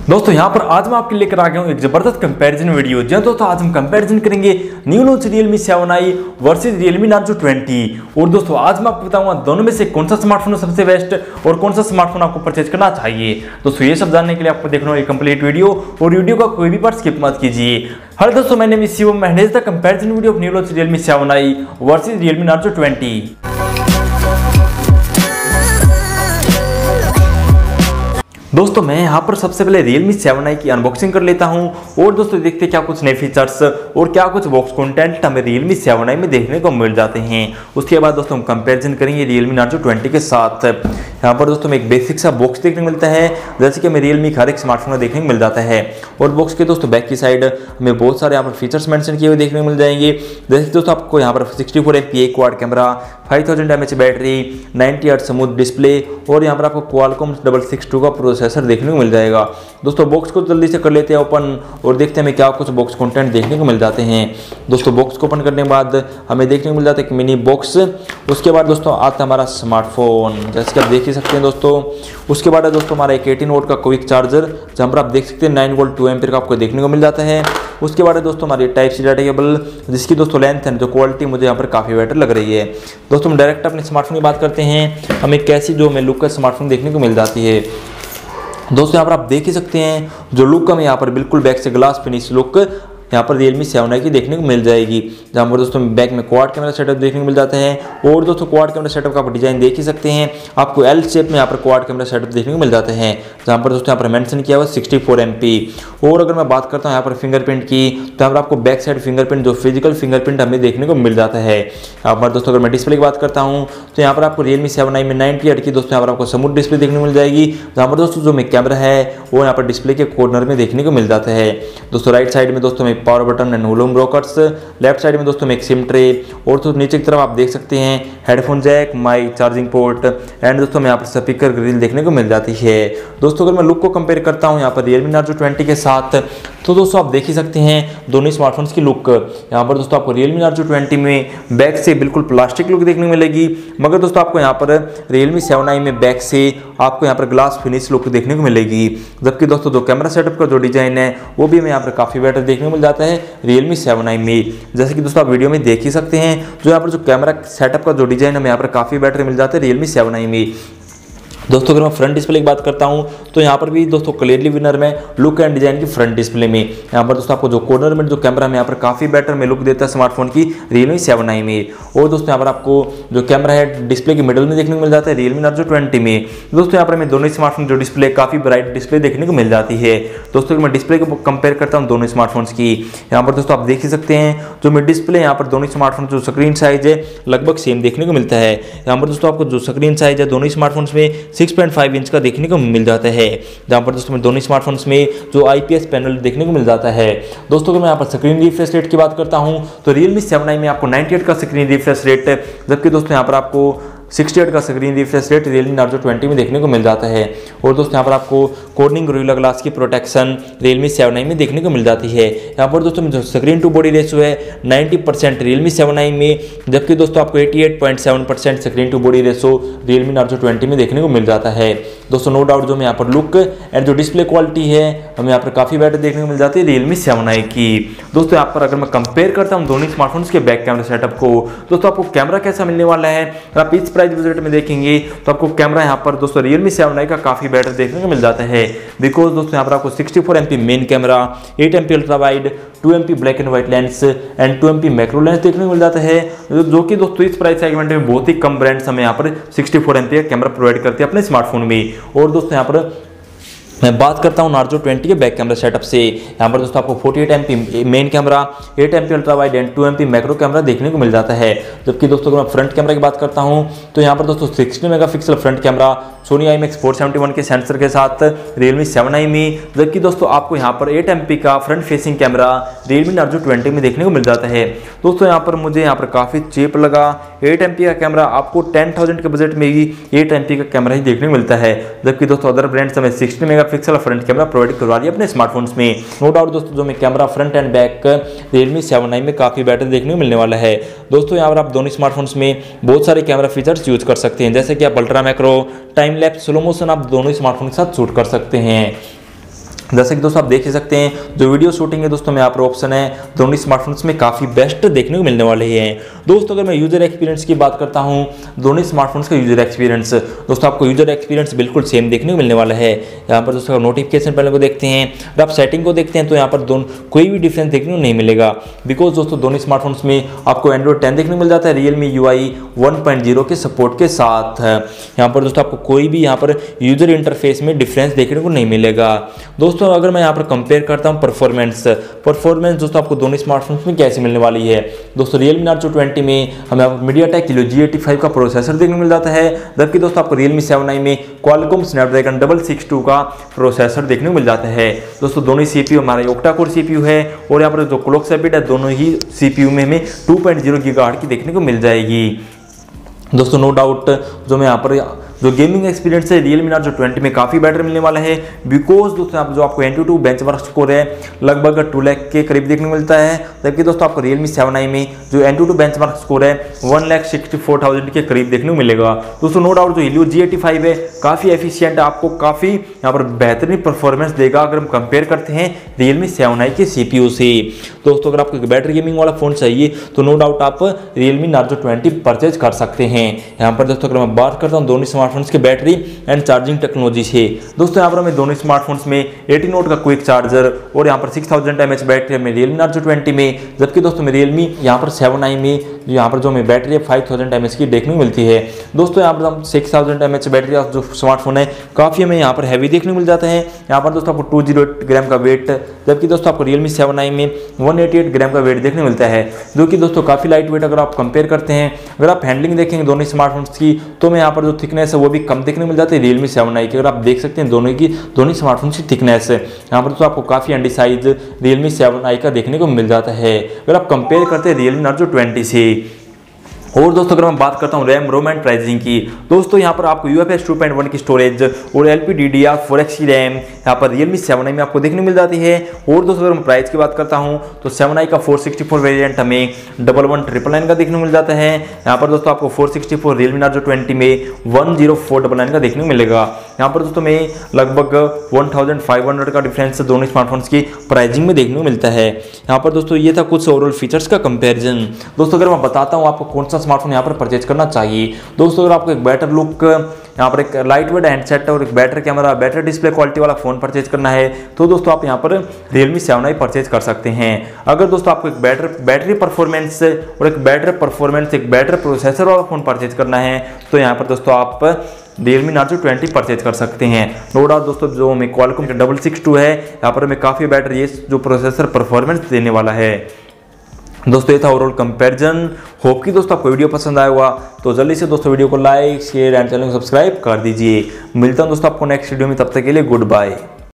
दोस्तों यहाँ पर आज मैं आपके लेकर आ गया हूँ एक जबरदस्त कंपैरिजन वीडियो। जी दोस्तों आज हम कंपैरिजन करेंगे new launch Realme 7i versus Realme Narzo 20। और दोस्तों आज मैं आपको बताऊंगा दोनों में से कौन सा स्मार्टफोन सबसे बेस्ट और कौन सा स्मार्टफोन आपको परचेज करना चाहिए। दोस्तों ये सब जानने के लिए आपको देखना होगा कंप्लीट वीडियो और वीडियो का कोई भी पार्ट स्किप मत कीजिए। हेलो दोस्तों, मैंने miss Shivam manage the comparison video of new launch Realme 7i versus Realme Narzo 20। दोस्तों मैं यहाँ पर सबसे पहले Realme 7i की अनबॉक्सिंग कर लेता हूँ और दोस्तों देखते हैं क्या कुछ नए फीचर्स और क्या कुछ बॉक्स कंटेंट हमें Realme 7i में देखने को मिल जाते हैं। उसके बाद दोस्तों हम कंपैरिजन करेंगे Realme Narzo 20 के साथ। यहाँ पर दोस्तों हमें एक बेसिक सा बॉक्स देखने को मिलता है जैसे कि हमें Realme का हर एक स्मार्टफोन में देखने को मिल जाता है। और बॉक्स के दोस्तों बैक की साइड हमें बहुत सारे यहाँ पर फीचर्स मेंशन किए हुए देखने को मिल जाएंगे। जैसे कि दोस्तों आपको यहाँ पर 64MP quad camera, 5000 mAh battery, 90 hertz smooth display और यहाँ पर आपको Qualcomm 662 का प्रोसेसर देखने को मिल जाएगा। दोस्तों बॉक्स को जल्दी से कर लेते हैं ओपन और देखते हैं हमें क्या कुछ बॉक्स कंटेंट देखने को मिल जाते हैं। दोस्तों बॉक्स को ओपन करने के बाद हमें देखने को मिल जाता है एक मिनी बॉक्स। उसके बाद दोस्तों आता है हमारा स्मार्टफोन जैसे कि आप देख ही सकते हैं दोस्तों। उसके बाद है दोस्तों हमारा एक 18 वोल्ट का क्विक चार्जर जहाँ पर आप देख सकते हैं 9 वोल्ट 2 एम्पीयर का आपको देखने को मिल जाता है। उसके बाद है दोस्तों हमारी टाइप सी डाटा केबल जिसकी दोस्तों लेंथ है जो क्वालिटी मुझे यहाँ पर काफ़ी बेटर लग रही है। दोस्तों हम डायरेक्ट अपने स्मार्टफोन की बात करते हैं, हमें कैसी जो हमें लुक का स्मार्टफोन देखने को मिल जाती है। दोस्तों यहाँ पर आप देख ही सकते हैं जो लुक हमें यहाँ पर बिल्कुल बैक से ग्लास फिनिश लुक यहाँ पर Realme 7i की देखने को मिल जाएगी। जहाँ पर दोस्तों बैक में क्वाड कैमरा सेटअप देखने को मिल जाता है। और दोस्तों क्वाड कैमरा सेटअप का आप डिजाइन देख ही सकते हैं, आपको L शेप में यहाँ पर क्वाड कैमरा सेटअप देखने को मिल जाता है। जहाँ पर दोस्तों यहाँ पर मेंशन किया हुआ 64MP। और अगर मैं बात करता हूँ यहाँ पर फिंगरप्रिंट की तो यहाँ पर आपको बैक साइड फिंगरप्रिंट जो फिजिकल फिंगरप्रिंट हमें देखने को मिल जाता है। यहाँ पर दोस्तों अगर मैं डिस्प्ले की बात करता हूँ तो यहाँ पर आपको Realme 7i में 90 हर्ट्ज की दोस्तों यहाँ पर आपको स्मूथ डिस्प्ले देखने को मिल जाएगी। जहाँ पर दोस्तों जो कैमरा है वो यहाँ पर डिस्प्ले के कॉर्नर में देखने को मिल जाता है। दोस्तों राइट साइड में दोस्तों हमें power button and volume rockers, left side में दोस्तों में एक सिम ट्रे और तो नीचे की तरफ आप देख सकते हैं headphone jack, mic, charging port and दोस्तों में यहाँ पर स्पीकर ग्रिल देखने को मिल जाती है। दोस्तों अगर मैं लुक को कंपेयर करता हूँ यहाँ पर Realme Narzo 20 के साथ तो दोस्तों आप देख ही सकते हैं दोनों स्मार्टफोन्स की लुक। यहाँ पर दोस्तों आपको Realme Narzo 20 में बैक से बिल्कुल प्लास्टिक लुक देखने को मिलेगी, मगर दोस्तों आपको यहाँ पर Realme 7i में बैक से आपको यहाँ पर ग्लास फिनिश लुक देखने को मिलेगी। जबकि दोस्तों जो कैमरा सेटअप का जो डिजाइन है वो भी हमें यहाँ पर काफ़ी बेटर देखने को मिल जाता है Realme 7i में। जैसे कि दोस्तों आप वीडियो में देख ही सकते हैं जो यहाँ पर जो कैमरा सेटअप का जो डिजाइन हमें यहाँ पर काफ़ी बेटर मिल जाता है Realme 7i में। दोस्तों अगर मैं फ्रंट डिस्प्ले की बात करता हूं तो यहाँ पर भी दोस्तों क्लियरली विनर में लुक एंड डिजाइन की फ्रंट डिस्प्ले में यहाँ पर दोस्तों आपको जो कॉर्नर में जो कैमरा में यहाँ पर काफ़ी बेटर में लुक देता है स्मार्टफोन की Realme 7i में। और दोस्तों यहाँ पर आपको जो कैमरा है डिस्प्ले के मिडल में देखने को मिल जाता है Realme Narzo 20 में। दोस्तों यहाँ पर हमें दोनों स्मार्टफोन जो डिस्प्ले काफ़ी ब्राइट डिस्प्ले देखने को मिल जाती है। दोस्तों अगर मैं डिस्प्ले को कंपेयर करता हूँ दोनों स्मार्टफोन्स की, यहाँ पर दोस्तों आप देख ही सकते हैं जो मैं डिस्प्ले यहाँ पर दोनों स्मार्टफोन जो स्क्रीन साइज है लगभग सेम देखने को मिलता है। यहाँ पर दोस्तों आपको जो स्क्रीन साइज है दोनों स्मार्टफोन्स में 6.5 इंच का देखने को मिल जाता है। जहाँ पर दोस्तों में दोनों स्मार्टफोन्स में जो IPS पैनल देखने को मिल जाता है। दोस्तों अगर मैं यहाँ पर स्क्रीन रिफ्रेश रेट की बात करता हूँ तो Realme 7i में आपको 98 का स्क्रीन रिफ्रेश रेट, जबकि दोस्तों यहाँ पर आपको 68 का screen refresh rate Realme Narzo 20 में देखने को मिल जाता है। और दोस्तों यहाँ पर आपको कोर्निंग गोरिल्ला ग्लास की प्रोटेक्शन Realme 7i में देखने को मिल जाती है। यहाँ पर दोस्तों जो स्क्रीन टू बॉडी रेशियो है 90% Realme 7i में, जबकि दोस्तों आपको 88.7% screen to body ratio Realme Narzo 20 में देखने को मिल जाता है। दोस्तों नो डाउट जो हमें यहाँ पर लुक एंड जो डिस्प्ले क्वालिटी है हमें यहाँ पर काफ़ी बेटर देखने को मिल जाती है Realme 7i की। दोस्तों यहाँ पर अगर मैं कंपेयर करता हूँ दोनों स्मार्टफोन्स के बैक कैमरा सेटअप को दोस्तों आपको कैमरा कैसा मिलने वाला है आप इस प्राइस बजट में देखेंगे तो आपको कैमरा यहाँ पर दोस्तों Realme 7i का काफ़ी बेटर देखने को मिल जाता है। बिकॉज दोस्तों यहाँ पर आपको 64MP main camera, 8MP ultra wide, 2MP black and white lens and 2MP macro lens देखने को मिल जाता है, जो कि दोस्तों इस प्राइस सेगमेंट में बहुत ही कम ब्रांड्स हमें यहाँ पर 64MP का कैमरा प्रोवाइड करते हैं अपने स्मार्टफोन में। और दोस्तों यहाँ पर मैं बात करता हूँ Narzo 20 के बैक कैमरा सेटअप से, यहाँ पर दोस्तों आपको 48MP main camera, 8MP ultra wide and 2MP macro camera देखने को मिल जाता है। जबकि दोस्तों अगर मैं फ्रंट कैमरा की बात करता हूँ तो यहाँ पर दोस्तों 60 megapixel front camera Sony IMX471 के सेंसर के साथ Realme 7i में, जबकि दोस्तों आपको यहाँ पर 8MP का front facing camera Realme Narzo 20 में देखने को मिल जाता है। दोस्तों यहाँ पर मुझे यहाँ पर काफ़ी चीप लगा, 8MP का कैमरा आपको 10,000 के बजट में ही 8MP का कैमरा ही देखने को मिलता है। जबकि दोस्तों अदर ब्रांड्स हमें 60 मेगापिक्सल फ्रंट कैमरा प्रोवाइड करवा रही है अपने स्मार्टफोन्स में। नो डाउट दोस्तों जो हमें camera front and back Realme 7i में काफ़ी बेटर देखने को मिलने वाला है। दोस्तों यहाँ पर आप दोनों स्मार्टफोन्स में बहुत सारे कैमरा फीचर्स यूज कर सकते हैं, जैसे कि आप ultra macro, time lapse, slow motion आप दोनों स्मार्टफोन के साथ शूट कर सकते हैं। जैसे कि दोस्तों आप देख ही सकते हैं जो वीडियो शूटिंग है दोस्तों में यहाँ पर ऑप्शन है दोनों स्मार्टफोन्स में काफ़ी बेस्ट देखने को मिलने वाले हैं। दोस्तों अगर मैं यूजर एक्सपीरियंस की बात करता हूँ दोनों स्मार्टफोन्स का यूजर एक्सपीरियंस, दोस्तों आपको यूजर एक्सपीरियंस बिल्कुल सेम देखने को मिलने वाला है। यहाँ पर दोस्तों नोटिफिकेशन पैनल को देखते हैं और आप सेटिंग को देखते हैं तो यहाँ पर दोनों कोई भी डिफरेंस देखने को नहीं मिलेगा, बिकॉज दोस्तों दोनों स्मार्टफोन्स में आपको एंड्रॉइड 10 देखने को मिल जाता है Realme UI 1.0 के सपोर्ट के साथ। यहाँ पर दोस्तों आपको कोई भी यहाँ पर यूजर इंटरफेस में डिफरेंस देखने को नहीं मिलेगा। दोस्तों अगर मैं यहाँ पर कंपेयर करता हूँ परफॉर्मेंस दोस्तों आपको दोनों स्मार्टफोन्स में कैसे मिलने वाली है। दोस्तों Realme Narzo 20 में हमें MediaTek Helio G85 का प्रोसेसर देखने को मिल जाता है, जबकि दोस्तों आपको Realme 7i में Qualcomm Snapdragon 662 का प्रोसेसर देखने को मिल जाता है। दोस्तों दोनों CPU हमारा octa कोर CPU है और यहाँ पर जो क्लॉक स्पीड है दोनों ही CPU में हमें 2.0 गीगाहर्ट्ज की देखने को मिल जाएगी। दोस्तों नो डाउट जो मैं यहाँ पर जो गेमिंग एक्सपीरियंस है Realme Narzo 20 में काफ़ी बेटर मिलने वाला है, बिकॉज दोस्तों जो आपको Antutu बेंचमार्क स्कोर है लगभग 2 लाख के करीब देखने को मिलता है, जबकि दोस्तों आपको Realme 7i में जो Antutu बेंचमार्क स्कोर है 1,64,000 के करीब देखने को मिलेगा। दोस्तों नो डाउट जो Helio G85 है काफ़ी एफिशिएंट, आपको काफ़ी यहाँ पर बेहतरीन परफॉर्मेंस देगा अगर हम कंपेयर करते हैं Realme 7i के CPU से। दोस्तों अगर आपको एक बैटरी गेमिंग वाला फ़ोन चाहिए तो नो डाउट आप Realme Narzo 20 परचेज कर सकते हैं। यहाँ पर दोस्तों अगर मैं बात करता हूँ दोनों स्मार्टफोन्स के बैटरी एंड चार्जिंग टेक्नोलॉजी से, दोस्तों यहाँ पर हमें दोनों स्मार्टफोन्स में 80 वॉट का क्विक चार्जर और यहाँ पर 6000 mAh बैटरी है Realme Narzo 20 में, जबकि दोस्तों में Realme यहाँ पर 7i में यहाँ पर जो हमें बैटरी है 5000 mAh की देखने को मिलती है। दोस्तों यहाँ पर हम 6000 mAh बैटरी का जो स्मार्टफोन है काफ़ी हमें यहाँ पर हैवी देखने को मिल जाता है। यहाँ पर दोस्तों आपको 208 ग्राम का वेट, जबकि दोस्तों आपको Realme 7i में 188 ग्राम का वेट देखने को मिलता है, जो कि दोस्तों काफ़ी लाइट वेट अगर आप कंपेयर करते हैं। अगर आप हैंडलिंग देखेंगे दोनों स्मार्टफोन्स की तो मैं यहाँ पर जो थिकनेस है वो भी कम देखने को मिल जाती है Realme 7i की। अगर आप देख सकते हैं दोनों स्मार्टफोन की थिकनेस है यहाँ पर तो आपको काफ़ी अंडी साइज Realme 7i का देखने को मिल जाता है अगर आप कंपेयर करते हैं Realme Narzo 20 से। और दोस्तों अगर मैं बात करता हूँ रैम रोम एंड प्राइसिंग की, दोस्तों यहाँ पर आपको UFS 2.1 की स्टोरेज और LPDDR4X की रैम यहाँ पर Realme 7i में आपको देखने को मिल जाती है। और दोस्तों अगर मैं प्राइस की बात करता हूँ तो 7i का 464 वेरिएंट हमें 11,999 का देखने को मिल जाता है। यहाँ पर दोस्तों आपको 464 Realme Narzo 20 में 10499 का देखने को मिलेगा। यहाँ पर दोस्तों में लगभग 1500 का डिफरेंस दोनों स्मार्टफोन्स की प्राइसिंग में देखने को मिलता है। यहाँ पर दोस्तों ये था कुछ ओवरऑल फीचर्स का कंपेरिजन। दोस्तों अगर मैं बताता हूँ आपको कौन सा स्मार्टफोन यहाँ पर परचेज करना चाहिए, दोस्तों अगर आपको एक बेटर लुक यहाँ पर एक लाइट वेट हैंडसेट और एक better camera better display quality वाला फोन परचेज करना है तो दोस्तों आप यहाँ पर Realme 7i परचेज कर सकते हैं। अगर दोस्तों आपको एक बेटर बैटरी परफॉर्मेंस और एक बेटर प्रोसेसर वाला फोन परचेज करना है तो यहाँ पर दोस्तों आप Realme Narzo 20 परचेज कर सकते हैं। नो डाउट दोस्तों जो हमें Qualcomm का 662 है यहाँ पर हमें काफ़ी बेटर ये जो प्रोसेसर परफॉर्मेंस देने वाला है। दोस्तों ये था ओवरऑल कंपैरिजन। होप कि दोस्तों आपको वीडियो पसंद आया होगा, तो जल्दी से दोस्तों वीडियो को लाइक शेयर एंड चैनल को सब्सक्राइब कर दीजिए। मिलता हूं दोस्तों आपको नेक्स्ट वीडियो में, तब तक के लिए गुड बाय।